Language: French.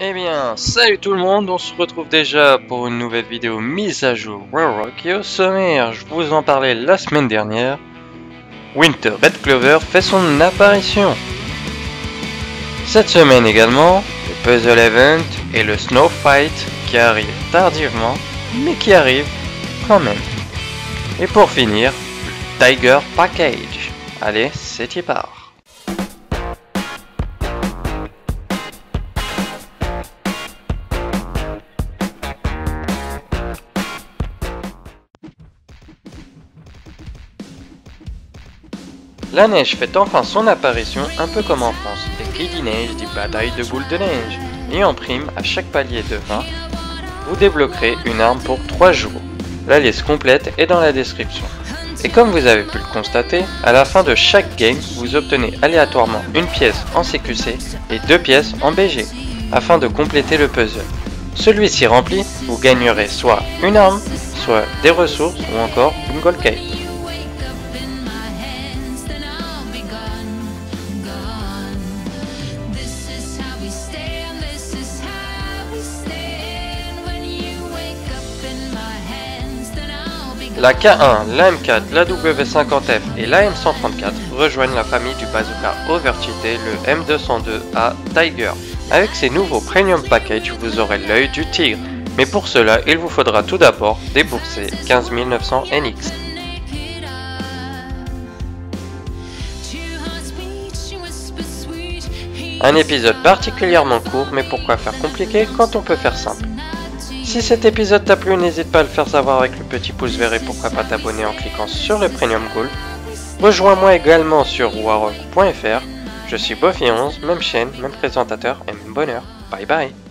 Eh bien, salut tout le monde, on se retrouve déjà pour une nouvelle vidéo mise à jour Warrock. Et au sommaire, je vous en parlais la semaine dernière, Winter Red Clover fait son apparition. Cette semaine également, le Puzzle Event et le Snow Fight qui arrivent tardivement, mais qui arrivent quand même. Et pour finir, le Tiger Package. Allez, c'est y part. La neige fait enfin son apparition, un peu comme en France. Et qui dit neige dit bataille de boules de neige. Et en prime, à chaque palier de 20, vous débloquerez une arme pour 3 jours. La liste complète est dans la description. Et comme vous avez pu le constater, à la fin de chaque game, vous obtenez aléatoirement une pièce en CQC et 2 pièces en BG, afin de compléter le puzzle. Celui-ci rempli, vous gagnerez soit une arme, soit des ressources ou encore une gold cake. La K1, la M4, la W50F et la M134 rejoignent la famille du bazooka overcheaté, le M202A Tiger. Avec ces nouveaux Premium Package, vous aurez l'œil du tigre. Mais pour cela, il vous faudra tout d'abord débourser 15 900 NX. Un épisode particulièrement court, mais pourquoi faire compliqué quand on peut faire simple? Si cet épisode t'a plu, n'hésite pas à le faire savoir avec le petit pouce vert et pourquoi pas t'abonner en cliquant sur le Premium Goal. Rejoins-moi également sur warrock.fr. Je suis Boffy11, même chaîne, même présentateur et même bonheur. Bye bye.